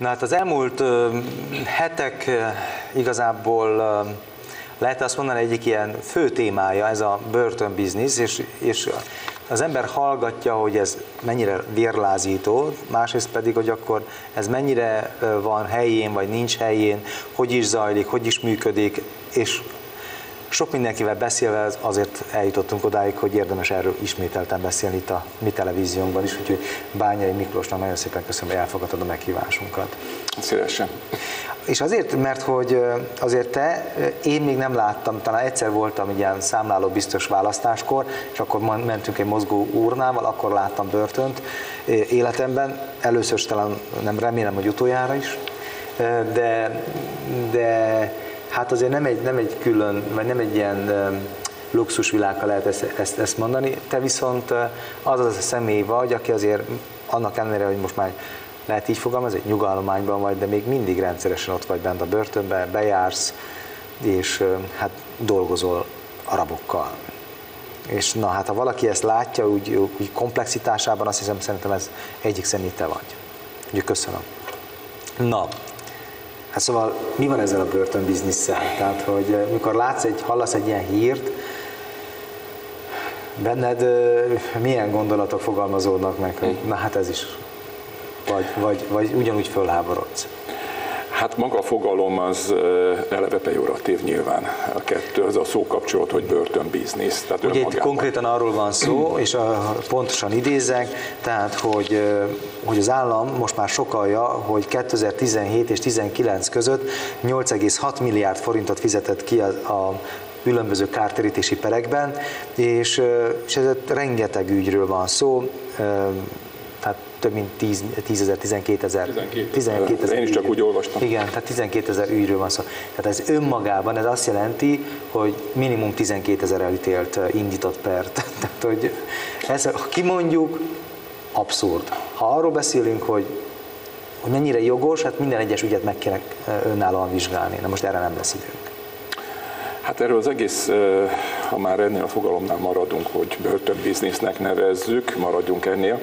Na hát az elmúlt hetek igazából lehet azt mondani, egyik ilyen fő témája ez a börtönbiznisz, és az ember hallgatja, hogy ez mennyire vérlázító, másrészt pedig, hogy akkor ez mennyire van helyén, vagy nincs helyén, hogy is zajlik, hogy is működik, és sok mindenkivel beszélve azért eljutottunk odáig, hogy érdemes erről ismételten beszélni itt a mi televíziónkban is, úgyhogy Bányai Miklósnak nagyon szépen köszönöm, hogy elfogadtad a meghívásunkat. Szívesen. És azért, mert hogy azért én még nem láttam, talán egyszer voltam ilyen számláló biztos választáskor, és akkor mentünk egy mozgó urnával, akkor láttam börtönt életemben, először talán nem remélem, hogy utoljára is, de hát azért nem egy külön, vagy nem egy ilyen luxusvilággal lehet ezt mondani, te viszont az a személy vagy, aki azért annak ellenére, hogy most már lehet így fogalmazni, egy nyugalományban vagy, de még mindig rendszeresen ott vagy bent a börtönben, bejársz, és hát dolgozol arabokkal. És na hát, ha valaki ezt látja úgy komplexitásában, azt hiszem, szerintem ez egyik személy te vagy. Úgyhogy köszönöm. Na, hát szóval mi van ezzel a börtönbizniszsel? Tehát, hogy mikor hallasz egy ilyen hírt, benned milyen gondolatok fogalmazódnak meg, hogy na hát ez is, vagy ugyanúgy fölháborodsz? Hát maga a fogalom az eleve pejoratív nyilván, a kettő, az a szókapcsolat, hogy börtönbiznisz. Tehát ugye itt konkrétan arról van szó, és pontosan idézek, tehát hogy az állam most már sokkalja, hogy 2017 és 2019 között 8,6 milliárd forintot fizetett ki a különböző kártérítési perekben, és ez rengeteg ügyről van szó, tehát több mint 12 ezer. Én is csak úgy olvastam. Igen, tehát 12 000 ügyről van szó. Tehát ez önmagában, ez azt jelenti, hogy minimum 12 000 elítélt, indított pert. Tehát, hogy ezt, ha kimondjuk, abszurd. Ha arról beszélünk, hogy mennyire jogos, hát minden egyes ügyet meg kéne önállóan vizsgálni. Na most erre nem lesz időnk. Hát erről az egész, ha már ennél a fogalomnál maradunk, hogy börtönbiznisznek nevezzük, maradjunk ennél.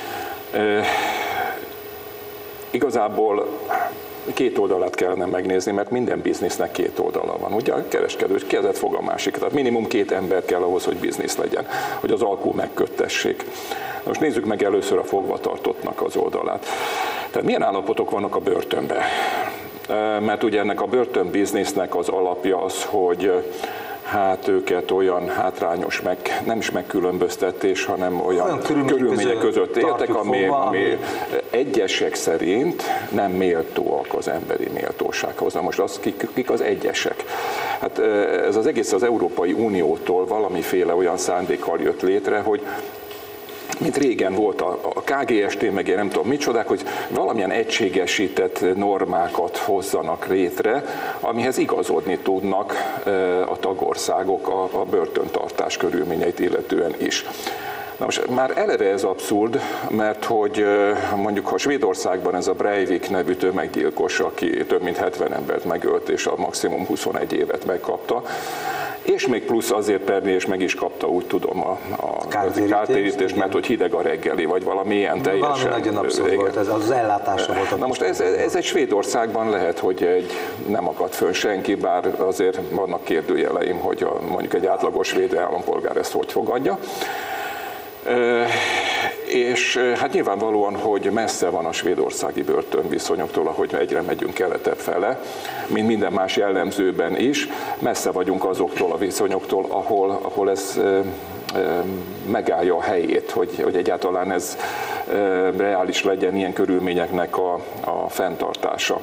Igazából két oldalát kellene megnézni, mert minden biznisznek két oldala van. Ugye a kereskedő kezet fog a másik, tehát minimum két ember kell ahhoz, hogy biznisz legyen, hogy az alkú megköttessék. Most nézzük meg először a fogvatartottnak az oldalát. Tehát milyen állapotok vannak a börtönben? Mert ugye ennek a börtönbiznisznek az alapja az, hogy hát őket olyan hátrányos, nem is megkülönböztetés, hanem olyan körülmények között éltek, ami egyesek szerint nem méltóak az emberi méltósághoz. Na most kik az egyesek? Hát ez az egész az Európai Uniótól valamiféle olyan szándékkal jött létre, hogy mint régen volt a KGST, meg én nem tudom micsodák, hogy valamilyen egységesített normákat hozzanak létre, amihez igazodni tudnak a tagországok a börtöntartás körülményeit illetően is. Na most már eleve ez abszurd, mert hogy mondjuk ha Svédországban ez a Breivik nevű tömeggyilkos, aki több mint 70 embert megölt és a maximum 21 évet megkapta, és még plusz azért perni, és meg is kapta, úgy tudom, a kártérítést, mert hogy hideg a reggeli, vagy valami ilyen teljesen. Valami nagyon abszurd volt, ez az ellátásra volt. Na most ez egy Svédországban lehet, hogy nem akadt föl senki, bár azért vannak kérdőjeleim, hogy mondjuk egy átlagos svéd állampolgár ezt hogy fogadja. És hát nyilvánvalóan, hogy messze van a svédországi börtönviszonyoktól, ahogy egyre megyünk keletebb fele, mint minden más jellemzőben is, messze vagyunk azoktól a viszonyoktól, ahol ez megállja a helyét, hogy egyáltalán ez reális legyen ilyen körülményeknek a fenntartása.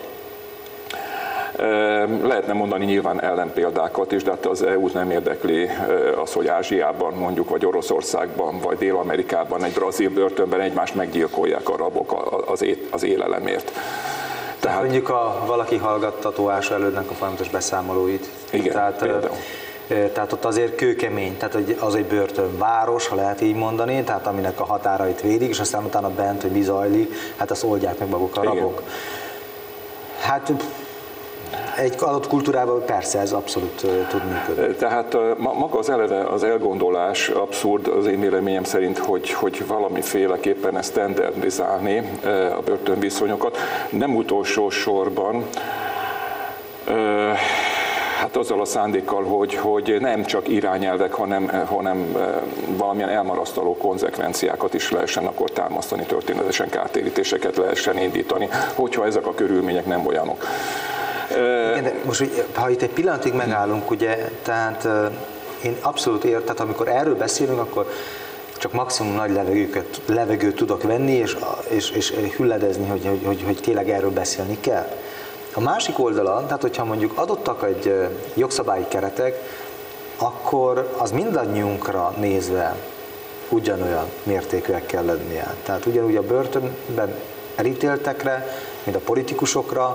Lehetne mondani nyilván ellenpéldákat is, de hát az EU-t nem érdekli az, hogy Ázsiában mondjuk, vagy Oroszországban, vagy Dél-Amerikában, egy brazil börtönben egymást meggyilkolják a rabok az élelemért. Tehát mondjuk valaki hallgattatóása elődnek a folyamatos beszámolóit. Igen, tehát ott azért kőkemény, tehát az egy börtönváros, ha lehet így mondani, tehát aminek a határait védik, és aztán utána bent, hogy mi zajlik, hát azt oldják meg maguk a rabok. Hát Egy adott kultúrában persze ez abszolút tud működni. Tehát maga az eleve az elgondolás abszurd az én véleményem szerint, hogy valamiféleképpen standardizálni a börtönviszonyokat. Nem utolsó sorban hát azzal a szándékkal, hogy nem csak irányelvek, hanem valamilyen elmarasztaló konzekvenciákat is lehessen akkor támasztani, történetesen kártérítéseket lehessen indítani, hogyha ezek a körülmények nem olyanok. Igen, de most, ha itt egy pillanatig megállunk, ugye, tehát én abszolút tehát amikor erről beszélünk, akkor csak maximum nagy levegőt tudok venni, és hülledezni, hogy tényleg erről beszélni kell. A másik oldalon, tehát hogyha mondjuk adottak egy jogszabályi keretek, akkor az mindannyiunkra nézve ugyanolyan mértékűek kell lennie. Tehát ugyanúgy a börtönben elítéltekre, mint a politikusokra,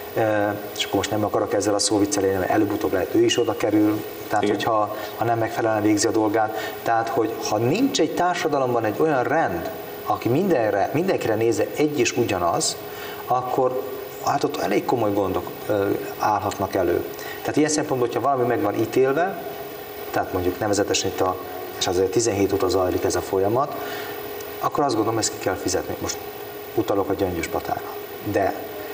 és akkor most nem akarok ezzel a szóviccel élni, mert előbb-utóbb lehet ő is oda kerül, tehát hogyha nem megfelelően végzi a dolgát. Tehát, hogy ha nincs egy társadalomban egy olyan rend, aki mindenkire nézze egy és ugyanaz, akkor hát ott elég komoly gondok állhatnak elő. Tehát ilyen szempontból, hogyha valami meg van ítélve, tehát mondjuk nevezetesen itt és azért 17 óta zajlik ez a folyamat, akkor azt gondolom, ezt ki kell fizetni. Most utalok a Gyöngyös Patára. De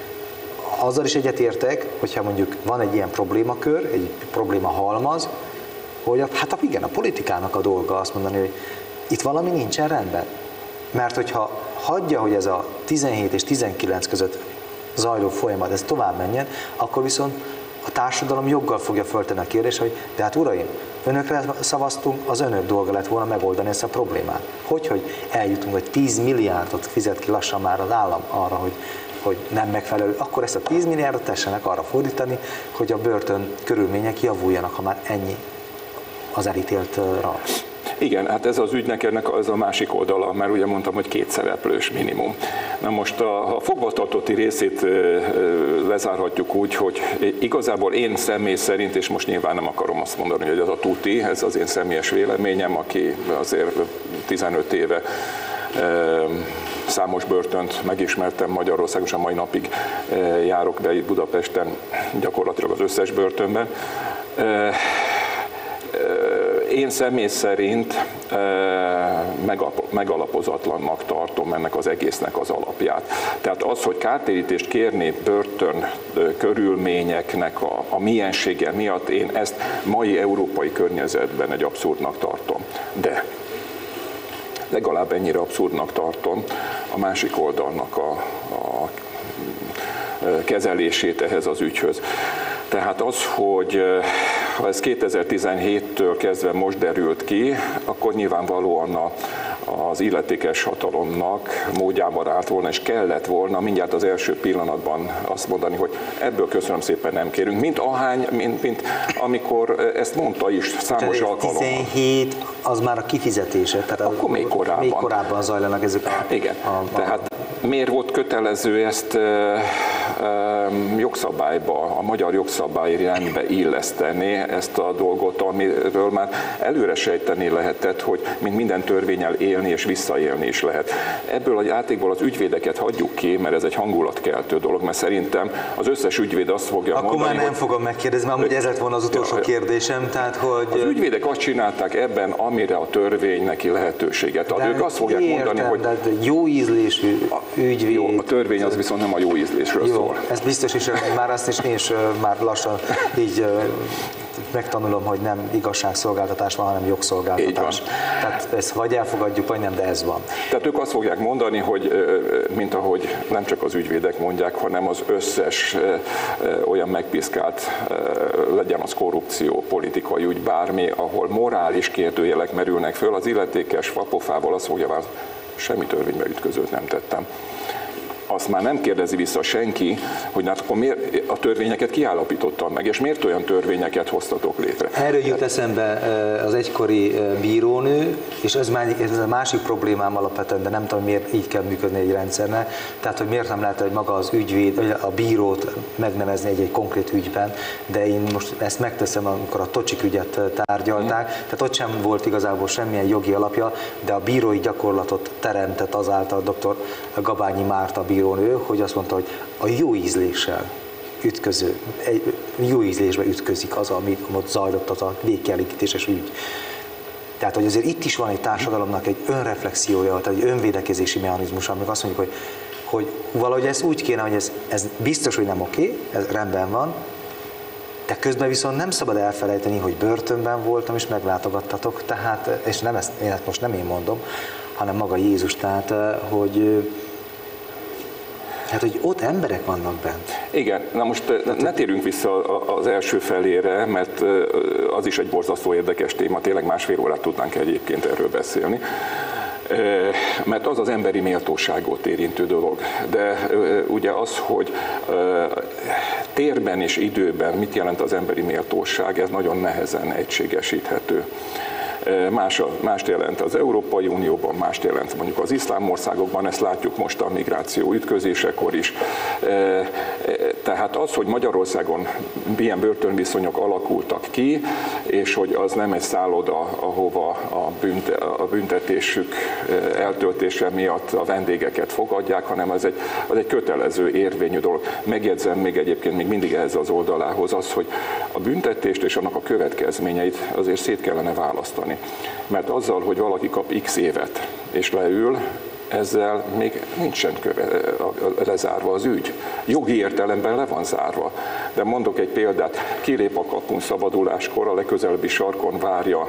azzal is egyetértek, hogyha mondjuk van egy ilyen problémakör, egy probléma halmaz, hogy hát igen, a politikának a dolga azt mondani, hogy itt valami nincsen rendben. Mert hogyha hagyja, hogy ez a 17 és 19 között zajló folyamat, ez tovább menjen, akkor viszont a társadalom joggal fogja föltenni a kérdést, hogy de hát uraim, önökre szavaztunk, az önök dolga lett volna megoldani ezt a problémát. Hogy eljutunk, hogy 10 milliárdot fizet ki lassan már az állam arra, hogy nem megfelelő, akkor ezt a 10 milliárdot tessenek arra fordítani, hogy a börtön körülmények javuljanak, ha már ennyi az elítélt rab. Igen, hát ez az ügynek ennek az a másik oldala, mert ugye mondtam, hogy 2 szereplős minimum. Na most a fogvatartotti részét lezárhatjuk úgy, hogy igazából én személy szerint, és most nyilván nem akarom azt mondani, hogy ez a tuti, ez az én személyes véleményem, aki azért 15 éve számos börtönt megismertem Magyarországon, és a mai napig járok be itt Budapesten gyakorlatilag az összes börtönben. Én személy szerint megalapozatlannak tartom ennek az egésznek az alapját. Tehát az, hogy kártérítést kérni börtön körülményeknek a miensége miatt, én ezt mai európai környezetben egy abszurdnak tartom. De legalább ennyire abszurdnak tartom a másik oldalnak a kezelését ehhez az ügyhöz. Tehát az, hogy ha ez 2017-től kezdve most derült ki, akkor nyilvánvalóan az illetékes hatalomnak módjában állt volna, és kellett volna mindjárt az első pillanatban azt mondani, hogy ebből köszönöm szépen nem kérünk, mint amikor ezt mondta is számos alkalommal. 17 az már a kifizetése, tehát akkor még korábban zajlanak ezek. Igen, tehát miért volt kötelező ezt jogszabályba, a magyar jogszabályi rendbe illeszteni ezt a dolgot, amiről már előre sejteni lehetett, hogy mint minden törvénnyel élni és visszaélni is lehet. Ebből a játékból az ügyvédeket hagyjuk ki, mert ez egy hangulatkeltő dolog, mert szerintem az összes ügyvéd azt fogja mondani, akkor már nem fogom megkérdezni, mert amúgy ez lett volna az utolsó kérdésem. Tehát, hogy az ügyvédek azt csinálták ebben, amire a törvény neki lehetőséget ad. Ők azt fogják mondani, hogy jó ízlésű ügyvéd. Jó, a törvény az viszont nem a jó ízlésről szól. Ez biztos is, már azt is én is már lassan így megtanulom, hogy nem igazságszolgáltatás van, hanem jogszolgáltatás. Tehát ezt vagy elfogadjuk, vagy nem, de ez van. Tehát ők azt fogják mondani, hogy mint ahogy nem csak az ügyvédek mondják, hanem az összes olyan megpiszkált, legyen az korrupció, politikai ügy, bármi, ahol morális kérdőjelek merülnek föl, az illetékes fapofával azt fogja válaszolni, semmi törvénybe ütközőt nem tettem. Azt már nem kérdezi vissza senki, hogy hát akkor miért a törvényeket kiállapítottam meg, és miért olyan törvényeket hoztatok létre. Erről jut eszembe az egykori bírónő, és ez a másik problémám alapvetően, de nem tudom, miért így kell működni egy rendszernek. Tehát, hogy miért nem lehet, hogy maga az ügyvéd, a bírót megnevezni egy konkrét ügyben, de én most ezt megteszem, amikor a Tocsik ügyet tárgyalták, tehát ott sem volt igazából semmilyen jogi alapja, de a bírói gyakorlatot teremtett azáltal dr. Gabányi Márta bírónő, hogy azt mondta, hogy a jó ízléssel ütköző, jó ízlésbe ütközik az, ami ott zajlott, az a végkielégítéses ügy. Tehát, hogy azért itt is van egy társadalomnak egy önreflexiója, tehát egy önvédekezési mechanizmus, amikor azt mondjuk, hogy valahogy ez úgy kéne, hogy ez biztos, hogy nem oké, ez rendben van, de közben viszont nem szabad elfelejteni, hogy börtönben voltam, és meglátogattatok, tehát, és nem ezt most nem én mondom, hanem maga Jézus, tehát, hogy ott emberek vannak bent. Igen, na most ne térjünk vissza az első felére, mert az is egy borzasztó érdekes téma, tényleg 1,5 órát tudnánk egyébként erről beszélni. Mert az emberi méltóságot érintő dolog. De ugye az, hogy térben és időben mit jelent az emberi méltóság, ez nagyon nehezen egységesíthető. Mást jelent az Európai Unióban, mást jelent mondjuk az iszlám országokban, ezt látjuk most a migráció ütközésekor is. Tehát az, hogy Magyarországon milyen börtönviszonyok alakultak ki, és hogy az nem egy szálloda, ahova a büntetésük eltöltése miatt a vendégeket fogadják, hanem az egy kötelező érvényű dolog. Megjegyzem még egyébként még mindig ehhez az oldalához az, hogy a büntetést és annak a következményeit azért szét kellene választani. Mert azzal, hogy valaki kap x évet és leül, ezzel még nincsen lezárva az ügy. Jogi értelemben le van zárva. De mondok egy példát, kilép a kapun szabaduláskor, a legközelebbi sarkon várja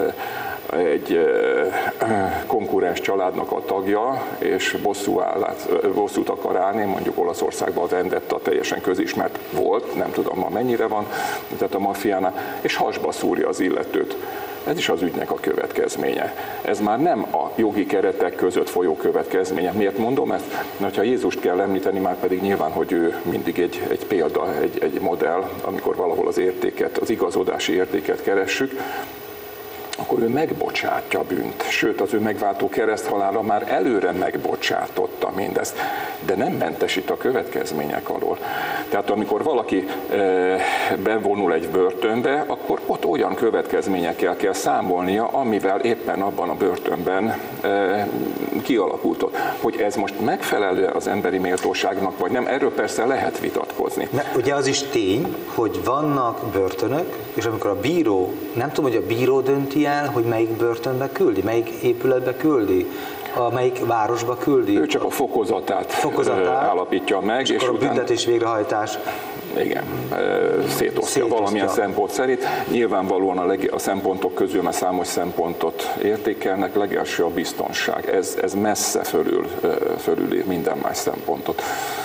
egy konkurens családnak a tagja, és bosszút akar állni, mondjuk Olaszországban a vendetta teljesen közismert volt, nem tudom ma mennyire van, tehát a maffiánál, és hasba szúrja az illetőt. Ez is az ügynek a következménye. Ez már nem a jogi keretek között folyó következménye. Miért mondom ezt? Mert ha Jézust kell említeni, már pedig nyilván, hogy ő mindig egy példa, egy modell, amikor valahol az értéket, az igazodási értéket keressük, akkor ő megbocsátja a bűnt. Sőt, az ő megváltó kereszthalála már előre megbocsátotta mindezt, de nem mentesít a következmények alól. Tehát amikor valaki bevonul egy börtönbe, akkor ott olyan következményekkel kell számolnia, amivel éppen abban a börtönben kialakult. Hogy ez most megfelelő az emberi méltóságnak, vagy nem, erről persze lehet vitatkozni. Ugye az is tény, hogy vannak börtönök, és amikor a bíró, nem tudom, hogy a bíró dönti el, hogy melyik börtönbe küldi, melyik épületbe küldi, melyik városba küldi. Ő csak a fokozatát állapítja meg. És akkor a büntetés végrehajtás. Igen, szétosztja valamilyen szempont szerint. Nyilvánvalóan a szempontok közül, mert számos szempontot értékelnek, legelső a biztonság. Ez messze fölüli minden más szempontot.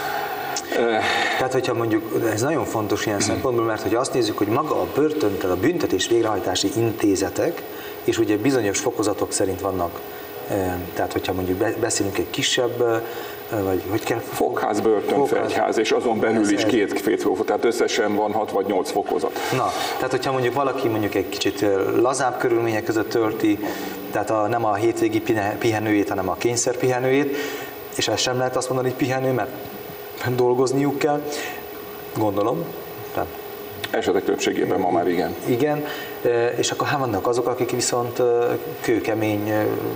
Tehát, hogyha mondjuk, ez nagyon fontos ilyen szempontból, mert hogy azt nézzük, hogy maga a börtön, tehát a büntetés végrehajtási intézetek, és ugye bizonyos fokozatok szerint vannak, tehát hogyha mondjuk beszélünk egy kisebb, vagy hogy kell? Fogház, börtönfegyház, és azon belül is két fokozat, tehát összesen van 6 vagy 8 fokozat. Na, tehát hogyha mondjuk valaki mondjuk egy kicsit lazább körülmények között tölti, tehát nem a hétvégi pihenőjét, hanem a kényszerpihenőjét, és ezt sem lehet azt mondani, hogy pihenő, mert dolgozniuk kell, gondolom. Tehát esetek többségében ma már igen. Igen, és akkor vannak azok, akik viszont kőkemény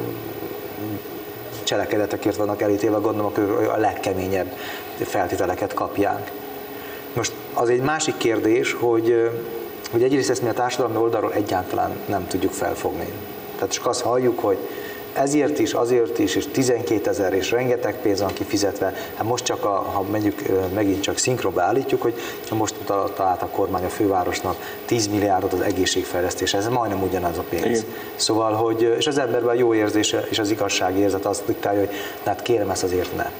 cselekedetekért vannak elítélve, gondolom, hogy a legkeményebb feltételeket kapják. Most az egy másik kérdés, hogy egyrészt ezt mi a társadalmi oldalról egyáltalán nem tudjuk felfogni. Tehát csak azt halljuk, hogy ezért is, azért is, és 12 000 és rengeteg pénz van kifizetve. Hát most csak, ha megint csak szinkronba állítjuk, hogy most talált a kormány a fővárosnak 10 milliárdot az egészségfejlesztésre, ez majdnem ugyanaz a pénz. Igen. Szóval, és az emberben a jó érzése és az igazságérzet azt diktálja, hogy hát kérem, ezt azért ne.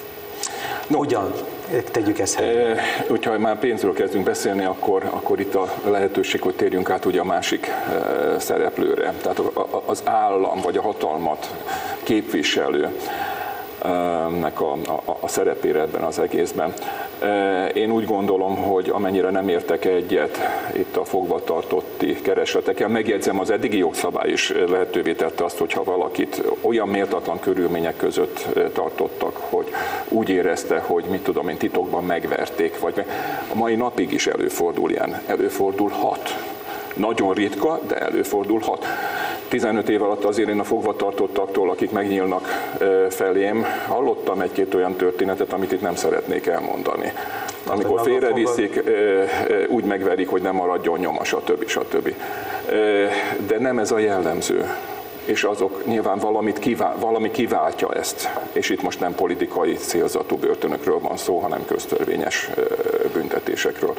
Hogyan tegyük ezt helyre? Hogyha már pénzről kezdünk beszélni, akkor itt a lehetőség, hogy térjünk át ugye a másik szereplőre. Tehát az állam vagy a hatalmat képviselő nek a szerepére ebben az egészben. Én úgy gondolom, hogy amennyire nem értek egyet itt a fogvatartotti keresletekkel, megjegyzem, az eddigi jogszabály is lehetővé tette azt, hogyha valakit olyan méltatlan körülmények között tartottak, hogy úgy érezte, hogy mit tudom én, titokban megverték, vagy a mai napig is előfordul ilyen, előfordulhat. Nagyon ritka, de előfordulhat. 15 év alatt azért én a fogvatartottaktól, akik megnyílnak felém, hallottam egy-két olyan történetet, amit itt nem szeretnék elmondani. amikor félreviszik, úgy megverik, hogy nem maradjon nyoma, stb. De nem ez a jellemző. És azok nyilván valami kiváltja ezt. És itt most nem politikai célzatú börtönökről van szó, hanem köztörvényes büntetésekről.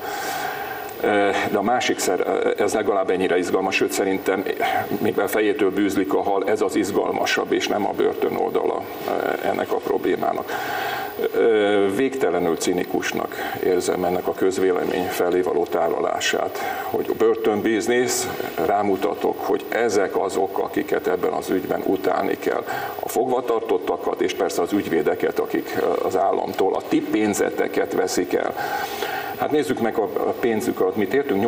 De a másik ez legalább ennyire izgalmas, sőt szerintem, mivel fejétől bűzlik a hal, ez az izgalmasabb, és nem a börtön oldala ennek a problémának. Végtelenül cinikusnak érzem ennek a közvélemény felé való tálalását, hogy a börtönbiznisz, rámutatok, hogy ezek azok, akiket ebben az ügyben utálni kell. A fogvatartottakat, és persze az ügyvédeket, akik az államtól a ti pénzeteket veszik el. Hát nézzük meg a pénzüket, mit értünk,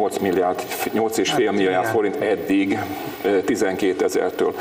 8,5 milliárd forint eddig 12 000-től.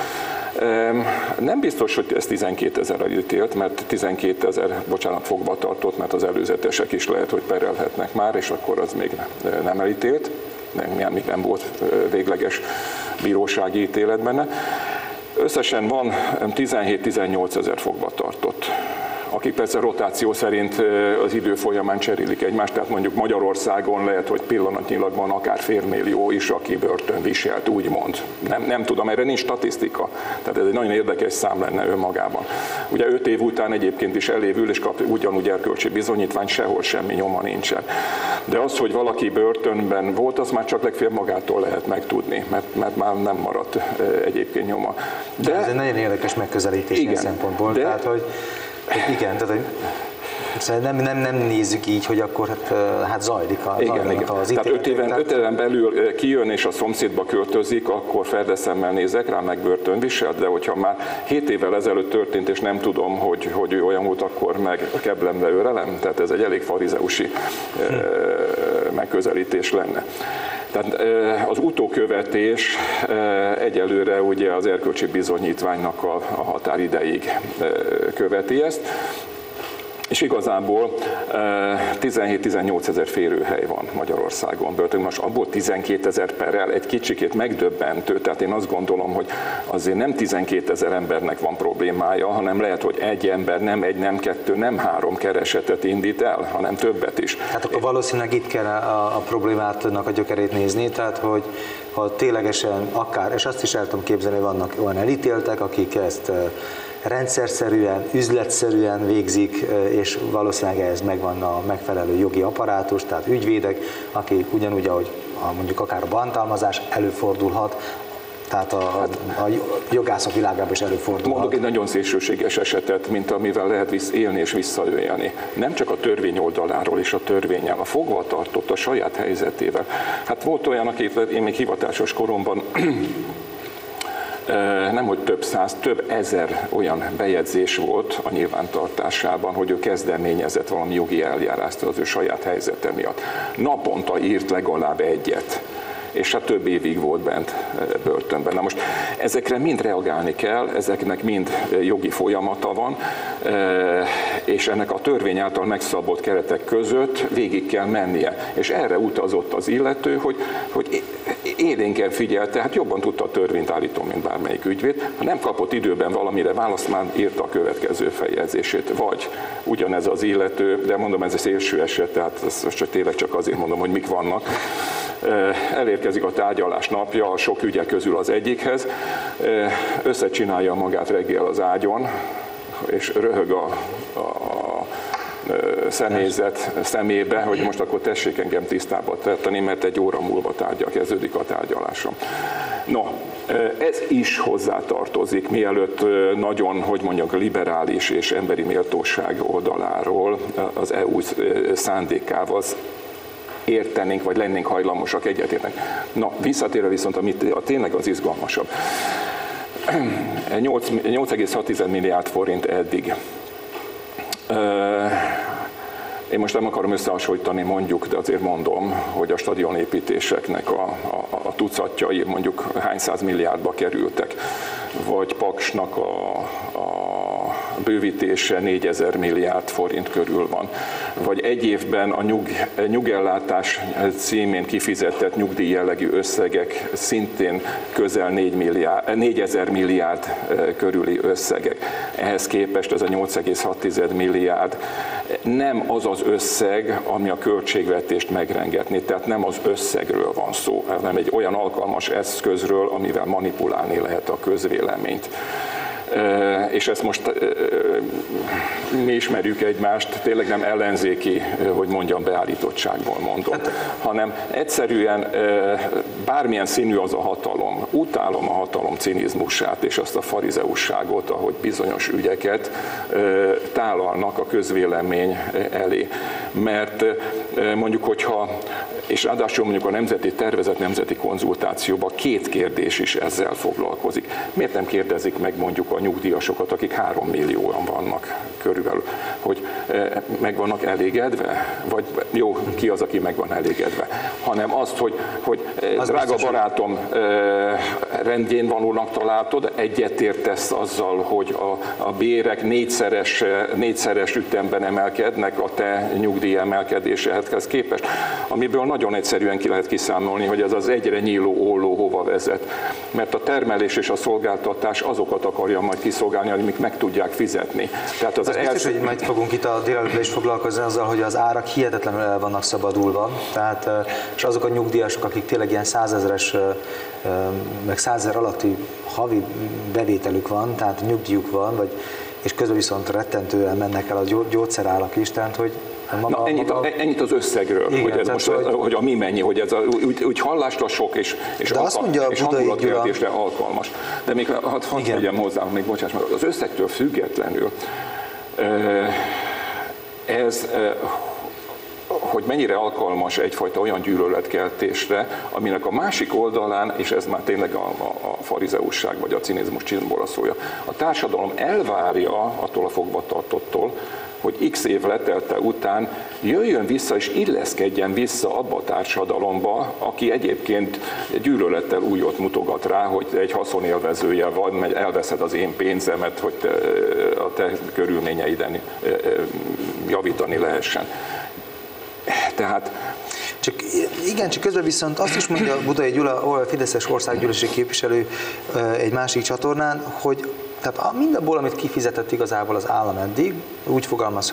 Nem biztos, hogy ez 12 000-re ítélt, mert 12 000, fogva tartott, mert az előzetesek is lehet, hogy perelhetnek már, és akkor az még nem elítélt, még nem volt végleges bírósági ítélet benne. Összesen van 17-18 000 fogva tartott, akik persze rotáció szerint az idő folyamán cserélik egymást, tehát mondjuk Magyarországon lehet, hogy pillanatnyilag van akár félmillió is, aki börtönviselt, úgymond. Nem tudom, erre nincs statisztika, tehát ez egy nagyon érdekes szám lenne önmagában. Ugye 5 év után egyébként is elévül, és kap ugyanúgy erkölcsi bizonyítványt, sehol semmi nyoma nincsen. De az, hogy valaki börtönben volt, az már csak legfeljebb magától lehet megtudni, mert már nem maradt egyébként nyoma. De ez egy nagyon érdekes megközelítés ilyen szempontból, tehát hogy igen, tehát nem nézzük így, hogy akkor hát zajlik az ítéletek. Tehát 5 éven belül kijön és a szomszédba költözik, akkor ferdeszemmel nézek rá, meg börtönviselt, de hogyha már 7 évvel ezelőtt történt, és nem tudom, hogy ő olyan volt, akkor meg keblembe őrelem, tehát ez egy elég farizeusi megközelítés lenne. Tehát az utókövetés egyelőre ugye az erkölcsi bizonyítványnak a határideig követi ezt, és igazából 17-18 000 férőhely van Magyarországon börtönben. Most abból 12 000 perrel egy kicsikét megdöbbentő, tehát én azt gondolom, hogy azért nem 12 000 embernek van problémája, hanem lehet, hogy egy ember nem 1, nem 2, nem 3 keresetet indít el, hanem többet is. Hát akkor valószínűleg itt kell a problémátnak a gyökerét nézni, tehát hogy ha ténylegesen akár, és azt is el tudom képzelni, hogy vannak olyan elítéltek, akik ezt rendszerszerűen, üzletszerűen végzik, és valószínűleg ehhez megvan a megfelelő jogi apparátus, tehát ügyvédek, aki ugyanúgy, ahogy mondjuk akár a bántalmazás előfordulhat, tehát a jogászok világában is előfordulhat. Mondok egy nagyon szélsőséges esetet, mint amivel lehet élni és visszaélni. Nem csak a törvény oldaláról és a törvénnyel, a fogvatartott a saját helyzetével. Hát volt olyan, akit én még hivatásos koromban nem, hogy több száz, több ezer olyan bejegyzés volt a nyilvántartásában, hogy ő kezdeményezett valami jogi eljárást az ő saját helyzete miatt. Naponta írt legalább egyet, és hát több évig volt bent börtönben. Na most ezekre mind reagálni kell, ezeknek mind jogi folyamata van, és ennek a törvény által megszabott keretek között végig kell mennie. És erre utazott az illető, hogy élénken figyelte, hát jobban tudta a törvényt állítom, mint bármelyik ügyvéd. Ha nem kapott időben valamire választ, már írta a következő feljegyzését. Vagy ugyanez az illető, de mondom, ez egy szélső eset, tehát ezt tényleg csak azért mondom, hogy mik vannak. Elérkezik a tárgyalás napja, a sok ügye közül az egyikhez, összecsinálja magát reggel az ágyon, és röhög a személyzet szemébe, hogy most akkor tessék engem tisztába tenni, mert 1 óra múlva kezdődik a tárgyalásom. No, ez is hozzátartozik, mielőtt nagyon, hogy mondjak, liberális és emberi méltóság oldaláról az EU szándékával értenénk, vagy lennénk hajlamosak egyetérteni. Na, visszatérve viszont, amit tényleg az izgalmasabb. 8,6 milliárd forint eddig. Én most nem akarom összehasonlítani, mondjuk, de azért mondom, hogy a stadionépítéseknek a tucatjai mondjuk hány 100 milliárdba kerültek, vagy Paksnak a bővítése 4000 milliárd forint körül van. Vagy egy évben a nyugellátás címén kifizetett nyugdíjjellegű összegek szintén közel 4000 milliárd körüli összegek. Ehhez képest ez a 8,6 milliárd nem az az összeg, ami a költségvetést megrengetné, tehát nem az összegről van szó, hanem egy olyan alkalmas eszközről, amivel manipulálni lehet a közvéleményt. És ezt most mi ismerjük egymást, tényleg nem ellenzéki, hogy mondjam, beállítottságból mondom, hanem egyszerűen bármilyen színű az a hatalom, utálom a hatalom cinizmusát és azt a farizeusságot, ahogy bizonyos ügyeket tálalnak a közvélemény elé. Mert mondjuk, hogyha, és ráadásul mondjuk a nemzeti tervezet, nemzeti konzultációban 2 kérdés is ezzel foglalkozik. Miért nem kérdezik meg mondjuk a nyugdíjasokat, akik 3 millióan vannak körülbelül, hogy meg vannak elégedve? Vagy jó, ki az, aki meg van elégedve? Hanem azt, hogy drága barátom, rendjén valónak találtad, egyetértesz azzal, hogy a bérek 4-szeres ütemben emelkednek a te nyugdíj emelkedéséhez képest, amiből nagyon egyszerűen ki lehet kiszámolni, hogy ez az egyre nyíló olló hova vezet. Mert a termelés és a szolgáltatás azokat akarja majd kiszolgálni, amik meg tudják fizetni. Tehát az biztos, hogy majd fogunk itt a délelőttben is foglalkozni azzal, hogy az árak hihetetlenül el vannak szabadulva. Tehát, és azok a nyugdíjasok, akik tényleg ilyen 100 000-es, meg 100 000 alatti havi bevételük van, tehát nyugdíjuk van, és közben viszont rettentően mennek el a gyógyszerárak is, tehát hogy maga, ennyit az összegről, igen, hogy ez most, hogy a mi mennyi, hogy ez úgy hallásra sok és hangulatkeltésre alkalmas. De még hadd tegyem hozzá, még bocsáss meg, az összegtől függetlenül ez, hogy mennyire alkalmas egyfajta olyan gyűlöletkeltésre, aminek a másik oldalán, és ez már tényleg a farizeusság vagy a cinizmus csimbora szója, a társadalom elvárja attól a fogvatartottól, hogy x év letelte után jöjjön vissza és illeszkedjen vissza abba a társadalomba, aki egyébként gyűlölettel újat mutogat rá, hogy egy haszonélvezője vagy, mert elveszed az én pénzemet, hogy a te körülményeiden javítani lehessen. Tehát csak közben viszont azt is mondja Budai Gyula, Fideszes országgyűlési képviselő egy másik csatornán, hogy tehát mindabból, amit kifizetett igazából az állam eddig, úgy fogalmaz,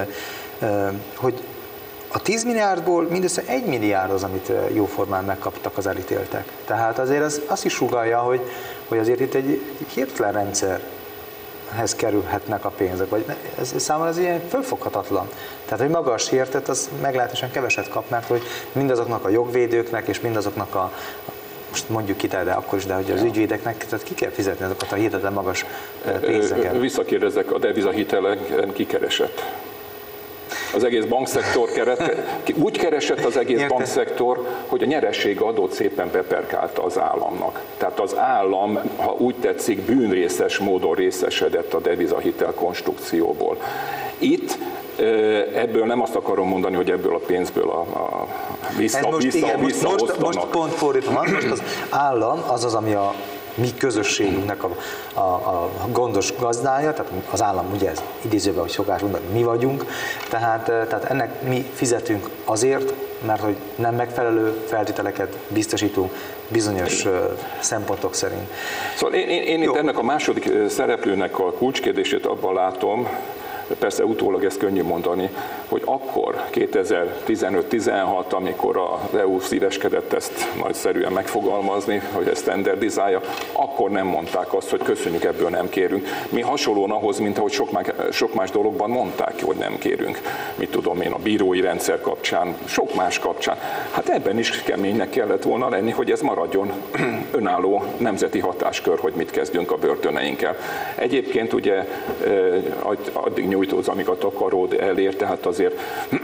hogy a 10 milliárdból mindössze 1 milliárd az, amit jóformán megkaptak az elítéltek. Tehát azért azt is sugallja, hogy azért itt egy hirtelen rendszerhez kerülhetnek a pénzek, vagy ez számomra az ilyen fölfoghatatlan. Tehát, hogy maga a sértett, az meglehetősen keveset kap, mert hogy mindazoknak a jogvédőknek és mindazoknak a most mondjuk ki, de akkor is, de hogy az ügyvédeknek, tehát ki kell fizetni azokat a hihetetlen magas pénzeket. Visszakérdezek, a devizahiteleken ki keresett? Az egész bankszektor úgy keresett az egész bankszektor, hogy a nyerességadót szépen beperkálta az államnak. Tehát az állam, ha úgy tetszik, bűnrészes módon részesedett a devizahitel konstrukcióból. Itt ebből nem azt akarom mondani, hogy ebből a pénzből visszaosztanak. Most pont fordítva van, most az állam az, ami a mi közösségünknek a gondos gazdája, tehát az állam ugye ez idézőben, hogy szokás mondani, mi vagyunk, tehát ennek mi fizetünk azért, mert hogy nem megfelelő feltételeket biztosítunk bizonyos szempontok szerint. Szóval én itt ennek a második szereplőnek a kulcskérdését abban látom, persze utólag ezt könnyű mondani, hogy akkor 2015-16, amikor az EU szíveskedett ezt nagyszerűen megfogalmazni, hogy ezt standardizálja, akkor nem mondták azt, hogy köszönjük, ebből nem kérünk. Mi hasonlóan ahhoz, mint ahogy sok más dologban mondták, hogy nem kérünk. Mit tudom én, a bírói rendszer kapcsán, sok más kapcsán. Hát ebben is keménynek kellett volna lenni, hogy ez maradjon önálló nemzeti hatáskör, hogy mit kezdjünk a börtöneinkkel. Egyébként ugye addig nyújtóz, amíg a takaród elér, tehát azért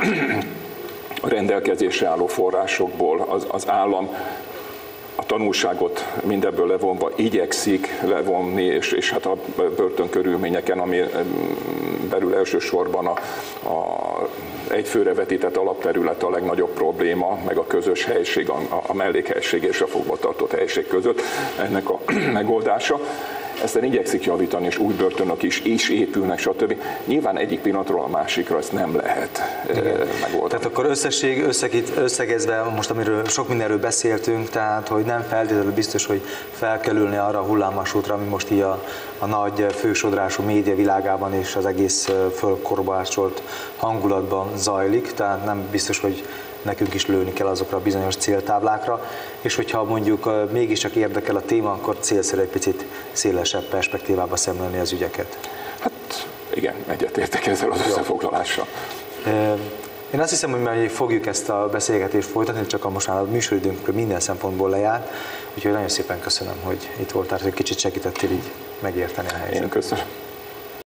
a rendelkezésre álló forrásokból az állam a tanulságot mindebből levonva igyekszik levonni, és hát a börtönkörülményeken, ami belül elsősorban a egyfőre vetített alapterület a legnagyobb probléma, meg a közös helység, a mellékhelység és a fogvatartott helység között ennek a megoldása. Ezen igyekszik javítani, és új börtönök is épülnek, stb. Nyilván egyik pillanatról a másikra ezt nem lehet megoldani. Tehát akkor összegezve, most amiről sok mindenről beszéltünk, tehát hogy nem feltétlenül biztos, hogy fel kell ülni arra a hullámvasútra, ami most így a nagy fősodrású média világában és az egész fölkorbácsolt hangulatban zajlik, tehát nem biztos, hogy nekünk is lőni kell azokra a bizonyos céltáblákra, és hogyha mondjuk mégiscsak érdekel a téma, akkor célszerű egy picit szélesebb perspektívába szemlélni az ügyeket. Hát igen, egyetértek ezzel az összefoglalással. Én azt hiszem, hogy már fogjuk ezt a beszélgetést folytatni, csak most már a műsoridőnk minden szempontból lejárt, úgyhogy nagyon szépen köszönöm, hogy itt voltál, hogy kicsit segítettél így megérteni a helyzetet. Én köszönöm.